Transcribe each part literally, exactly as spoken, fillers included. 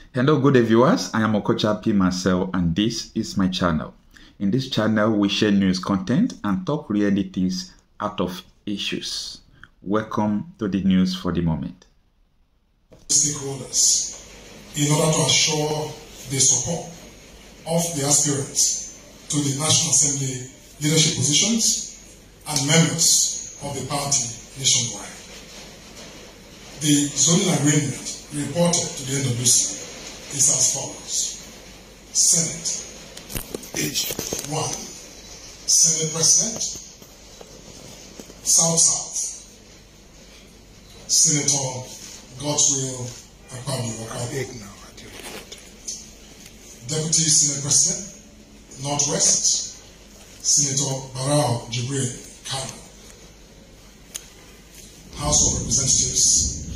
Hello good day viewers, I am Okocha P. Marcel and this is my channel. In this channel we share news content and talk realities out of issues. Welcome to the news for the moment. Stakeholders in order to assure the support of the aspirants to the National Assembly leadership positions and members of the party nationwide. The zoning agreement reported to the N W C is as follows. Senate, age one. Senate President, South-South, Senator Godswill Akpabio. Deputy Senate President, Northwest, Senator Barao Jibril Kano. House of Representatives,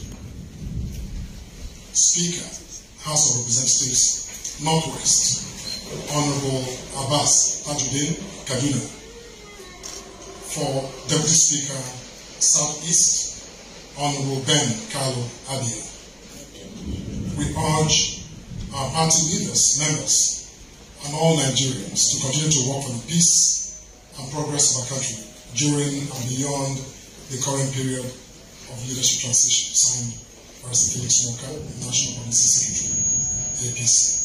Speaker, House of Representatives, Northwest, Honorable Abbas Tajuddin Kaduna. For Deputy Speaker, Southeast, Honorable Ben Carlo Adia. We urge our party leaders, members, and all Nigerians to continue to work for the peace and progress of our country during and beyond the current period of leadership transition. Signed, Felix Walker, National Policy Secretary, A P C.